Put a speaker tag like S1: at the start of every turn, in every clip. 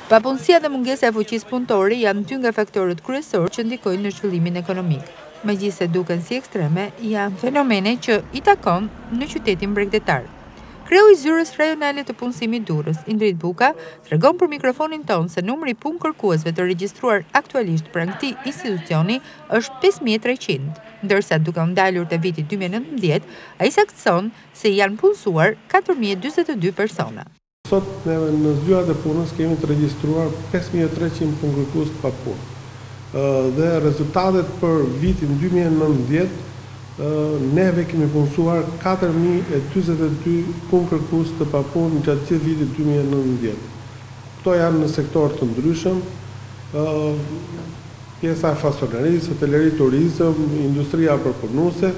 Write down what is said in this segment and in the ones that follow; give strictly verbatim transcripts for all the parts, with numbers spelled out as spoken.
S1: Papunësia dhe mungesa e fuqisë punëtore janë dy nga faktorët kryesorë që ndikojnë në zhvillimin ekonomik. Megjithëse duken si ekstreme, janë fenomene që i takon në qytetin bregdetar. Kreu i zyrës rajonale të punësimit Durrës, Indrit Buka, tregon për mikrofonin tonë se numri i punë kërkuesve të regjistruar aktualisht pranë këtij institucioni është pesë mijë e treqind, ndërsa duke ndalur te viti dy mijë e nëntëmbëdhjetë, ai saktëson se janë punësuar katër mijë e dyzet e dy persona.
S2: Sot neve në zyrat e punës kemi të regjistruar pesë mijë e treqind punëkërkues pa punë. Dhe rezultatet për vitin dy mijë e nëntëmbëdhjetë, neve kemi punësuar katër mijë e dyzet e dy punëkërkues të papunë gjatë gjithë vitit dy mijë e nëntëmbëdhjetë. Këto janë në sektor të ndryshëm, pjesa e fasonerisë, hotelëri, turizëm, industria përpunuese.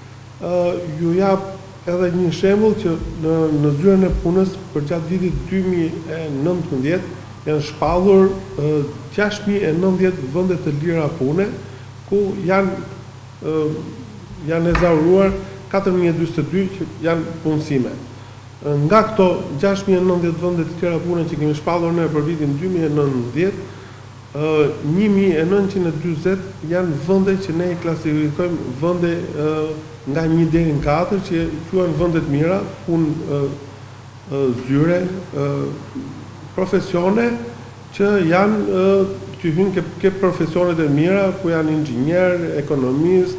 S2: Ju jap edhe një shembull që në, në zyrën e punës për gjatë vitit dy mijë e nëntëmbëdhjetë janë shpallur gjashtë mijë e nëntëdhjetë vende të lira pune, ku janë janë ezauruar katër mijë e dyzet e dy që janë punësime. Nga këto gjashtë mijë e nëntëdhjetë vende të lira pune që kemi shpallur ne për vitin dy mijë e nëntëmbëdhjetë, një mijë e nëntëqind e dyzet janë vende që ne i klasifikojmë vende nga një deri në katër që quhen vende të mira, punë zyre, profesione që janë që hyn ke, ke profesionet e mira, ku janë inxhinier, ekonomist,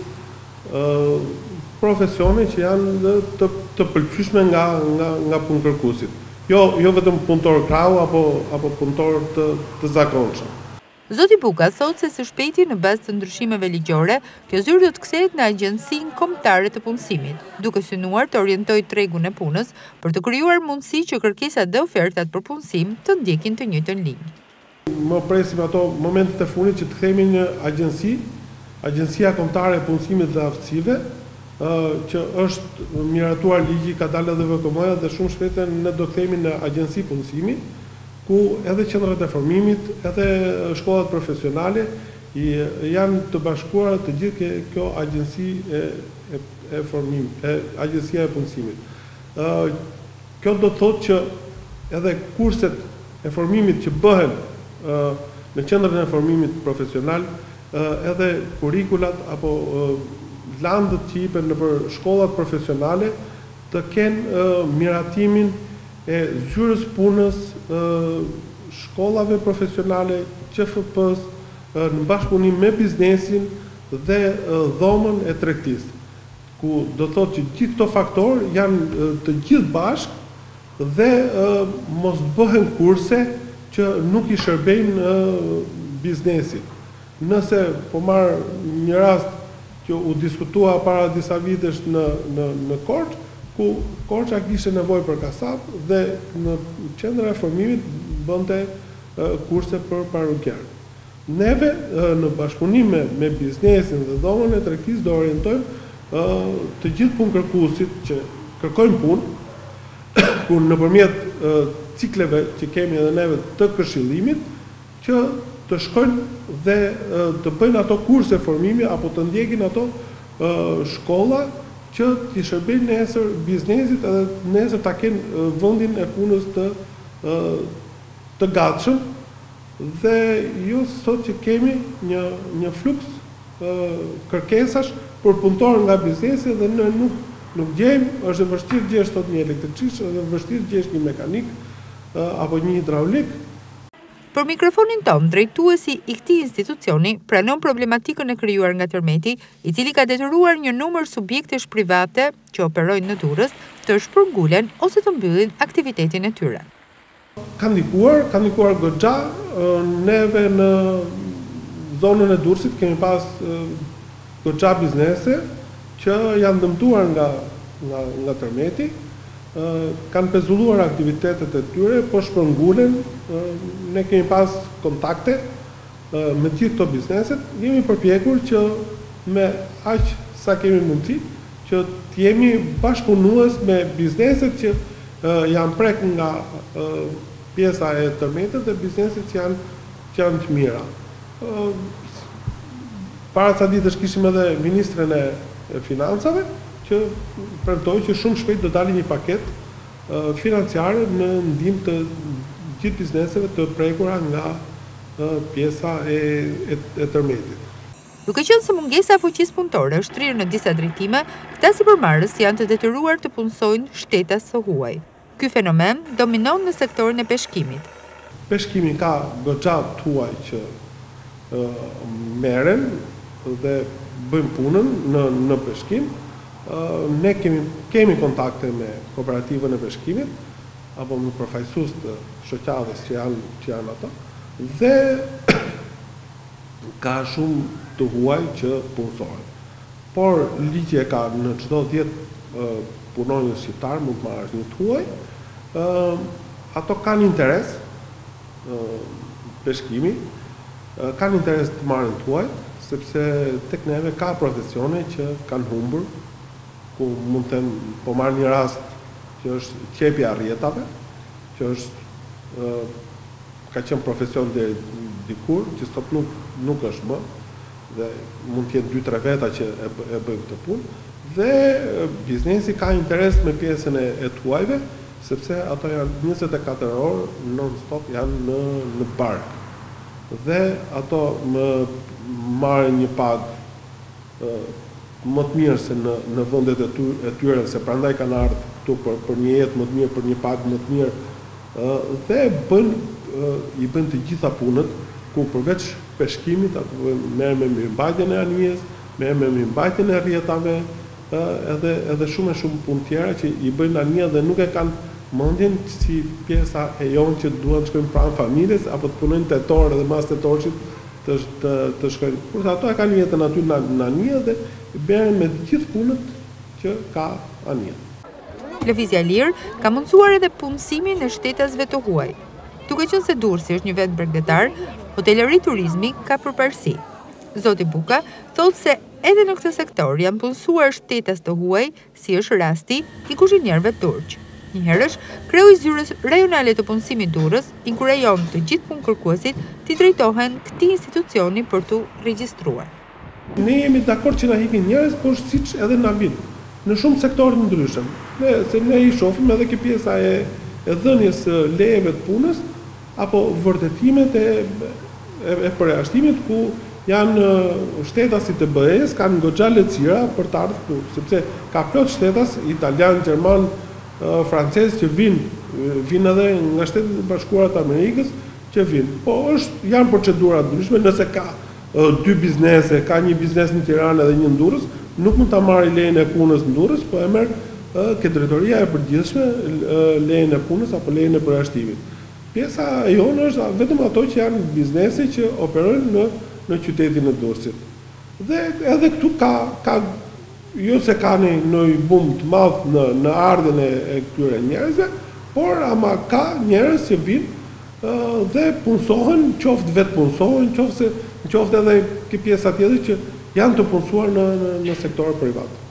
S2: profesione që janë të, të pëlqyeshme nga nga nga punëkërkuesit. Jo jo vetëm punëtor krau apo apo punëtor të, të zakonshëm.
S1: Zoti Buka thot se së shpejti në bazë të ndryshimeve ligjore, kjo zyrë do të kthehet në Agjencinë Kombëtare të Punësimit, duke synuar të orientojë tregun e punës për të krijuar mundësi që kërkesat dhe ofertat për punësim të ndjekin të njëjtën linjë.
S2: Më presim ato momentet e fundit që të kthehemi në agjenci, Agjencia Kombëtare e Punësimit dhe Aftësive, që është miratuar ligji, ka dalë edhe V K M-ja dhe shumë shpejt ne do kthehemi në Agjenci Punësimi, ku edhe qendrat e formimit, edhe shkollat profesionale janë të bashkuara të gjithë kjo agjenci e, e, e formimit, e, agjencia e punësimit. Kjo do të thotë që edhe kurset e formimit që bëhen në qendrat e formimit profesional, edhe kurikulat apo landët që jipen në për shkollat profesionale të kenë miratimin e zyrës punës, shkollave profesionale, Q F P-s, në bashkëpunim me biznesin dhe dhomën e tregtisë, ku do thotë që gjithë këto faktorë janë të gjithë bashkë dhe mos bëhen kurse që nuk i shërbejnë biznesit. Nëse po marr një rast që u diskutua para disa vitesh në në në Korçë, ku Korça kishte nevojë për kasap dhe në qendra e formimit bënte kurse për parukier. Neve në bashkëpunim me, me biznesin dhe dhomën e tregtisë do orientojmë të gjithë punëkërkuesit që kërkojnë punë, ku nëpërmjet cikleve që kemi edhe neve të këshillimit, që të shkojnë dhe të bëjnë ato kurse formimi apo të ndjekin ato shkolla që t'i shërbejnë nesër biznesit edhe nesër ta kenë vendin e punës të të gatshëm dhe jo sot që kemi një një fluks kërkesash për punëtorë nga biznesi dhe ne nuk nuk gjejmë, është e vështirë gjesh sot një elektricist, është e vështirë gjesh një mekanik apo një hidraulik.
S1: Për mikrofonin tonë, drejtuesi i këtij institucioni pranon problematikën e krijuar nga tërmeti, i cili ka detyruar një numër subjektesh private që operojnë në Durrës të shpërngulen ose të mbyllin aktivitetin e tyre.
S2: Ka ndikuar, ka ndikuar goxha, neve në zonën e Durrësit kemi pas goxha biznese që janë dëmtuar nga nga nga tërmeti. Kanë pezulluar aktivitetet e tyre, po shpërngulen, ne kemi pas kontakte me gjithë këto bizneset, jemi përpjekur që me aq sa kemi mundësi, që t'jemi bashkëpunues me bizneset që janë prek nga pjesa e tërmetit dhe bizneset që janë, që janë të mira. Para ca ditësh kishim edhe ministren e financave, që premtoi që shumë shpejt do dalë një paketë financiare në ndihmë të gjithë bizneseve të prekura nga pjesa e, e, e tërmetit.
S1: Duke qenë se mungesa e fuqisë punëtore është rrirë në disa drejtime, këta sipërmarrës janë të detyruar të punësojnë shtetas së huaj. Ky fenomen dominon në sektorin e peshkimit.
S2: Peshkimi ka goxha të huaj që uh, merren dhe bëjmë punën në, në peshkim. Uh, ne kemi, kemi kontakte me kooperativën e peshkimit, apo me përfaqësues të shoqatës që janë, që janë ato, dhe ka shumë të huaj që punësojnë. Por ligji e ka në çdo dhjetë uh, punonjës shqiptar mund të marrësh një të huaj, uh, ato kanë interes, uh, peshkimi, uh, kanë interes të marrin të huaj, sepse tek neve ka profesione që kanë humbur, ku mund të po marr një rast që është qepja rrjetave, që është uh, ka qenë profesion dhe dikur, që sot nuk, nuk është më, dhe mund të jetë dy tre veta që e, e bëjnë këtë punë, dhe biznesi ka interes me pjesën e, e tuajve, sepse ato janë njëzet e katër orë non-stop janë në, në bark. Dhe ato më marrin një pagë uh, më të mirë se në, në vendet e, ty, e tyre, se prandaj kanë ardhur këtu për, për një jetë më të mirë, për një pagë më të mirë, uh, dhe bën, uh, i bën të gjitha punët, ku përveç peshkimit, atë merr me mirëmbajtjen e anijes, merr me mirëmbajtjen e rrjetave, uh, edhe, edhe shumë e shumë punë tjera që i bëjnë anija dhe nuk e kanë mendjen si pjesa e jonë që duan të shkojnë pranë familjes, apo të punojnë tetor dhe mas tetorshit të, të, të shkojnë. Kurse ato e kanë jetën aty në, në anija dhe bërën me gjithë punët që ka anija.
S1: Lëvizja Lirë ka mundësuar edhe punësimin e shtetasve të huaj. Duke qenë se Durrësi është një vend bregdetar, hotelëri turizmi ka përparësi. Zoti Buka thotë se edhe në këtë sektor janë punësuar shtetas të huaj, si është rasti i kuzhinierëve turq. Një herësh, kreu i zyrës rajonale të punësimit Durrës inkurajon të gjithë punëkërkuesit të drejtohen këtij institucioni për të regjistruar.
S2: Ne jemi dakord që na hikin njerëz, por siç edhe na vin në shumë sektorë të ndryshëm. Ne se ne i shohim edhe kjo pjesa e, e dhënies së lejeve të punës apo vërtetimet e, e, e përjashtimit ku janë shtetasit të B E-s kanë goxha lehtësira për të ardhur këtu, sepse ka plot shtetas italian, gjerman, francez që vinë, vinë edhe nga Shtetet e Bashkuara të Amerikës që vinë. Po është janë procedura të ndryshme, nëse ka dy biznese, ka një biznes në Tiranë dhe një në Durrës, nuk mund ta marrë lejen e punës në Durrës, po e merr ke drejtoria e përgjithshme lejen e punës apo lejen e përjashtimit. Pjesa e jonë është vetëm ato që janë biznese që operojnë në në qytetin e Durrësit. Dhe edhe këtu ka ka jo se ka një, një bum të madh në në ardhen e, e këtyre njerëzve, por ama ka njerëz që vinë uh, dhe punësohen, qoftë vetë punësohen, qoftë se qoftë edhe kjo pjesa tjetër që janë të punësuar në, në, në sektor privat.